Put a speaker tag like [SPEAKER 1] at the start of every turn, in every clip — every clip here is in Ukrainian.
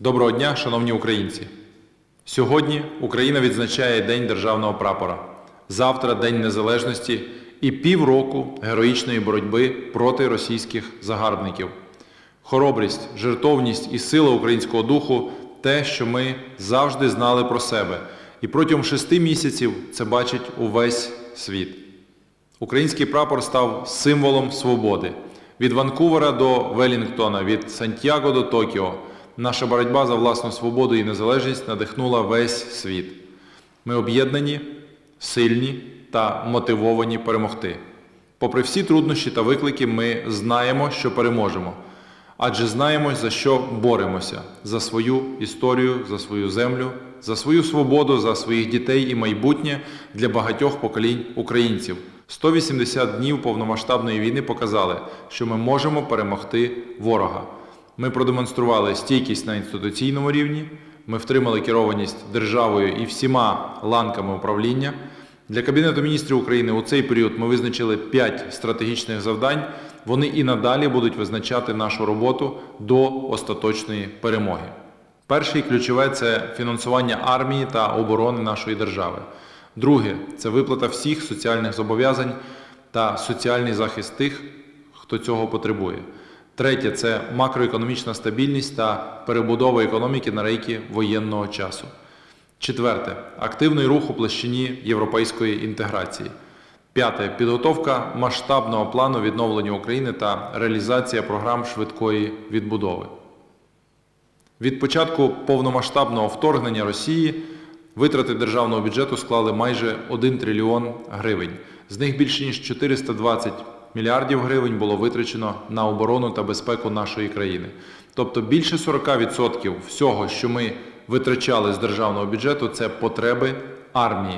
[SPEAKER 1] Доброго дня, шановні українці! Сьогодні Україна відзначає День Державного прапора. Завтра – День Незалежності і півроку героїчної боротьби проти російських загарбників. Хоробрість, жертовність і сила українського духу – те, що ми завжди знали про себе. І протягом 6 місяців це бачить увесь світ. Український прапор став символом свободи. Від Ванкувера до Велінгтона, від Сантьяго до Токіо. Наша боротьба за власну свободу і незалежність надихнула весь світ. Ми об'єднані, сильні та мотивовані перемогти. Попри всі труднощі та виклики, ми знаємо, що переможемо. Адже знаємо, за що боремося. За свою історію, за свою землю, за свою свободу, за своїх дітей і майбутнє для багатьох поколінь українців. 180 днів повномасштабної війни показали, що ми можемо перемогти ворога. Ми продемонстрували стійкість на інституційному рівні, ми втримали керованість державою і всіма ланками управління. Для Кабінету міністрів України у цей період ми визначили 5 стратегічних завдань. Вони і надалі будуть визначати нашу роботу до остаточної перемоги. Перше і ключове – це фінансування армії та оборони нашої держави. Друге – це виплата всіх соціальних зобов'язань та соціальний захист тих, хто цього потребує. Третє – це макроекономічна стабільність та перебудова економіки на рейки воєнного часу. Четверте – активний рух у площині європейської інтеграції. П'яте – підготовка масштабного плану відновлення України та реалізація програм швидкої відбудови. Від початку повномасштабного вторгнення Росії витрати державного бюджету склали майже 1 трильйон гривень. З них більше ніж 420 мільярдів гривень було витрачено на оборону та безпеку нашої країни. Тобто більше 40% всього, що ми витрачали з державного бюджету, це потреби армії.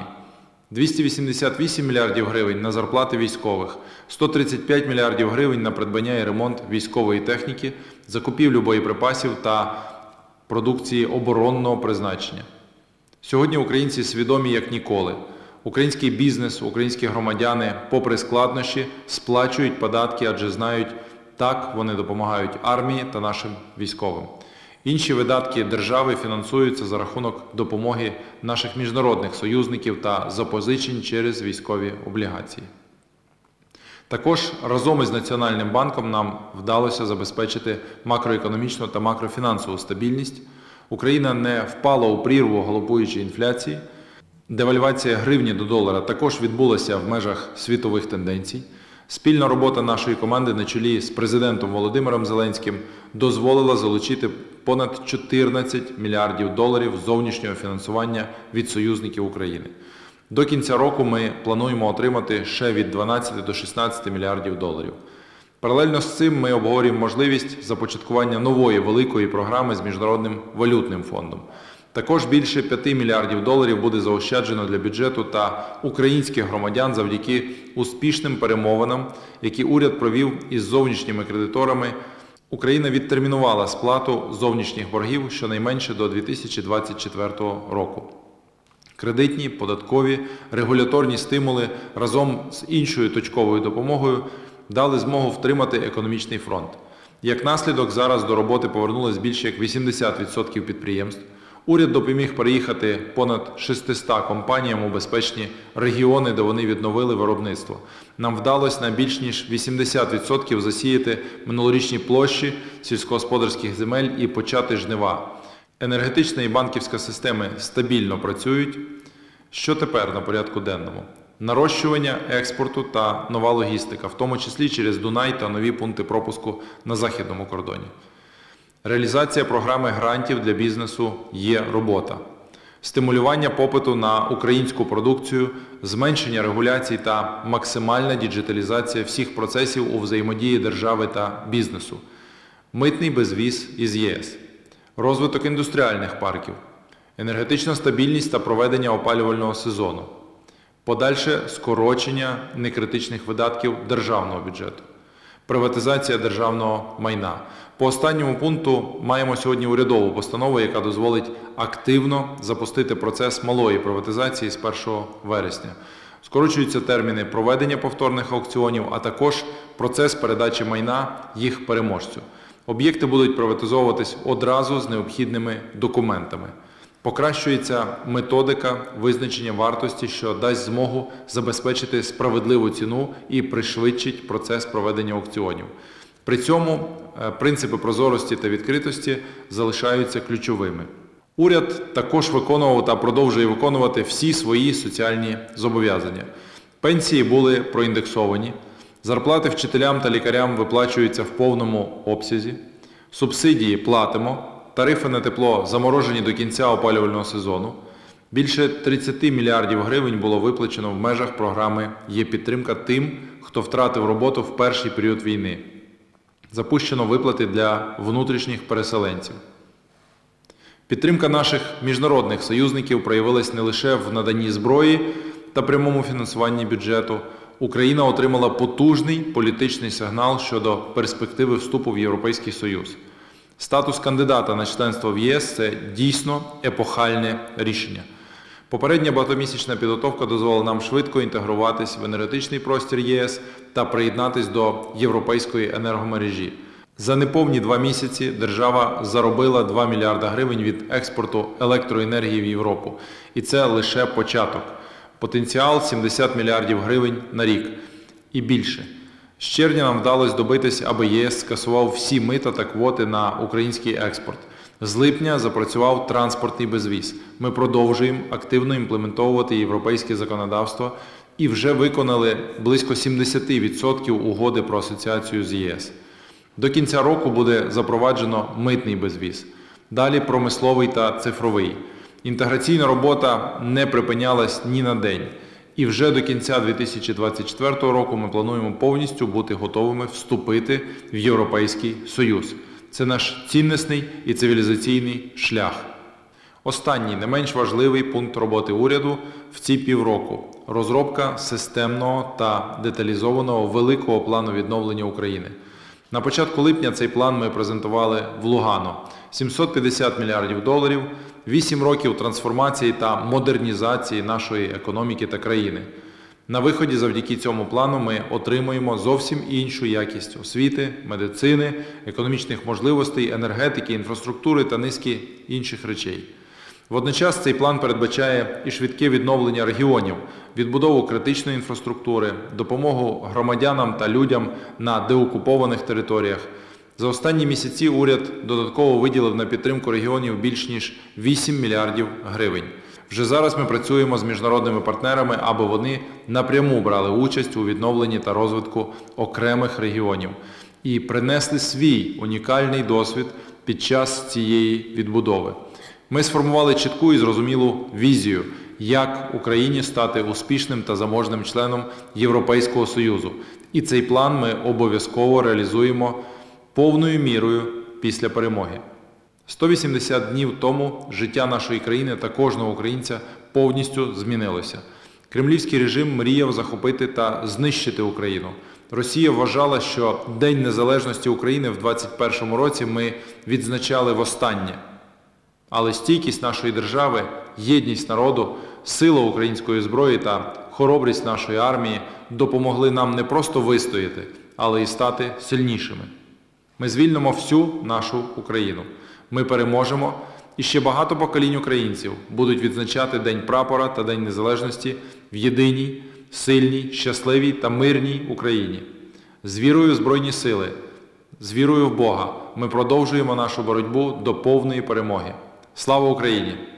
[SPEAKER 1] 288 мільярдів гривень на зарплати військових, 135 мільярдів гривень на придбання і ремонт військової техніки, закупівлю боєприпасів та продукції оборонного призначення. Сьогодні українці свідомі як ніколи. Український бізнес, українські громадяни, попри складнощі, сплачують податки, адже знають, так вони допомагають армії та нашим військовим. Інші видатки держави фінансуються за рахунок допомоги наших міжнародних союзників та запозичень через військові облігації. Також разом із Національним банком нам вдалося забезпечити макроекономічну та макрофінансову стабільність. Україна не впала у прірву галопуючої інфляції. Девальвація гривні до долара також відбулася в межах світових тенденцій. Спільна робота нашої команди на чолі з президентом Володимиром Зеленським дозволила залучити понад 14 мільярдів доларів зовнішнього фінансування від союзників України. До кінця року ми плануємо отримати ще від 12 до 16 мільярдів доларів. Паралельно з цим ми обговорюємо можливість започаткування нової великої програми з Міжнародним валютним фондом. Також більше 5 мільярдів доларів буде заощаджено для бюджету та українських громадян завдяки успішним перемовинам, які уряд провів із зовнішніми кредиторами. Україна відтермінувала сплату зовнішніх боргів щонайменше до 2024 року. Кредитні, податкові, регуляторні стимули разом з іншою точковою допомогою дали змогу втримати економічний фронт. Як наслідок, зараз до роботи повернулось більше як 80% підприємств. Уряд допоміг переїхати понад 600 компаніям у безпечні регіони, де вони відновили виробництво. Нам вдалося на більш ніж 80% засіяти минулорічні площі сільськогосподарських земель і почати жнива. Енергетична і банківська системи стабільно працюють. Що тепер на порядку денному? Нарощування експорту та нова логістика, в тому числі через Дунай та нові пункти пропуску на західному кордоні. Реалізація програми грантів для бізнесу є робота. Стимулювання попиту на українську продукцію, зменшення регуляцій та максимальна діджиталізація всіх процесів у взаємодії держави та бізнесу. Митний безвіз із ЄС. Розвиток індустріальних парків. Енергетична стабільність та проведення опалювального сезону. Подальше скорочення некритичних видатків державного бюджету. Приватизація державного майна. По останньому пункту маємо сьогодні урядову постанову, яка дозволить активно запустити процес малої приватизації з 1 вересня. Скорочуються терміни проведення повторних аукціонів, а також процес передачі майна їх переможцю. Об'єкти будуть приватизовуватись одразу з необхідними документами. Покращується методика визначення вартості, що дасть змогу забезпечити справедливу ціну і пришвидшить процес проведення аукціонів. При цьому принципи прозорості та відкритості залишаються ключовими. Уряд також виконував та продовжує виконувати всі свої соціальні зобов'язання. Пенсії були проіндексовані, зарплати вчителям та лікарям виплачуються в повному обсязі, субсидії платимо, тарифи на тепло заморожені до кінця опалювального сезону. Більше 30 мільярдів гривень було виплачено в межах програми «Є-підтримка» тим, хто втратив роботу в перший період війни. Запущено виплати для внутрішніх переселенців. Підтримка наших міжнародних союзників проявилась не лише в наданні зброї та прямому фінансуванні бюджету. Україна отримала потужний політичний сигнал щодо перспективи вступу в Європейський Союз. Статус кандидата на членство в ЄС – це дійсно епохальне рішення. Попередня багатомісячна підготовка дозволила нам швидко інтегруватись в енергетичний простір ЄС та приєднатись до європейської енергомережі. За неповні 2 місяці держава заробила 2 мільярда гривень від експорту електроенергії в Європу. І це лише початок. Потенціал – 70 мільярдів гривень на рік і більше. З червня нам вдалося добитись, аби ЄС скасував всі мита та квоти на український експорт. З липня запрацював транспортний безвіз. Ми продовжуємо активно імплементовувати європейське законодавство і вже виконали близько 70% угоди про асоціацію з ЄС. До кінця року буде запроваджено митний безвіз. Далі промисловий та цифровий. Інтеграційна робота не припинялась ні на день. І вже до кінця 2024 року ми плануємо повністю бути готовими вступити в Європейський Союз. Це наш ціннісний і цивілізаційний шлях. Останній, не менш важливий пункт роботи уряду в ці півроку – розробка системного та деталізованого великого плану відновлення України. На початку липня цей план ми презентували в Лугано. 750 мільярдів доларів, 8 років трансформації та модернізації нашої економіки та країни. На виході завдяки цьому плану ми отримуємо зовсім іншу якість освіти, медицини, економічних можливостей, енергетики, інфраструктури та низки інших речей. Водночас цей план передбачає і швидке відновлення регіонів, відбудову критичної інфраструктури, допомогу громадянам та людям на деокупованих територіях. За останні місяці уряд додатково виділив на підтримку регіонів більш ніж 8 мільярдів гривень. Вже зараз ми працюємо з міжнародними партнерами, аби вони напряму брали участь у відновленні та розвитку окремих регіонів і принесли свій унікальний досвід під час цієї відбудови. Ми сформували чітку і зрозумілу візію, як Україні стати успішним та заможним членом Європейського Союзу. І цей план ми обов'язково реалізуємо повною мірою після перемоги. 180 днів тому життя нашої країни та кожного українця повністю змінилося. Кремлівський режим мріяв захопити та знищити Україну. Росія вважала, що День Незалежності України в 2021 році ми відзначали востаннє. Але стійкість нашої держави, єдність народу, сила української зброї та хоробрість нашої армії допомогли нам не просто вистояти, але й стати сильнішими. Ми звільнимо всю нашу Україну. Ми переможемо, і ще багато поколінь українців будуть відзначати День Прапора та День Незалежності в єдиній, сильній, щасливій та мирній Україні. З вірою в Збройні Сили, з вірою в Бога ми продовжуємо нашу боротьбу до повної перемоги. Слава Україні!